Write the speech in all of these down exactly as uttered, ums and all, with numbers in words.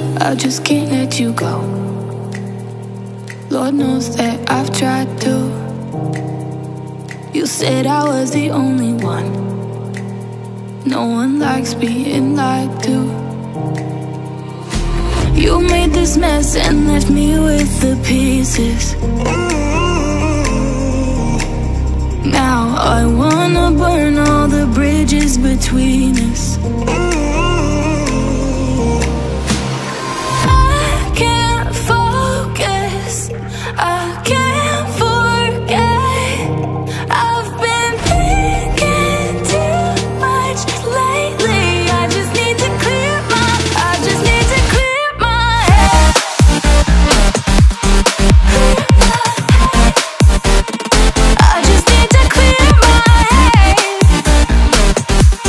I just can't let you go. Lord knows that I've tried to. You said I was the only one. No one likes being lied to. You made this mess and left me with the pieces. Now I wanna burn all the bridges between us. I can't focus, I can't forget. I've been thinking too much lately. I just need to clear my, I just need to clear my head. Clear my head. I just need to clear my head.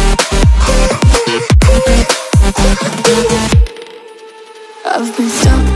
I've been stuck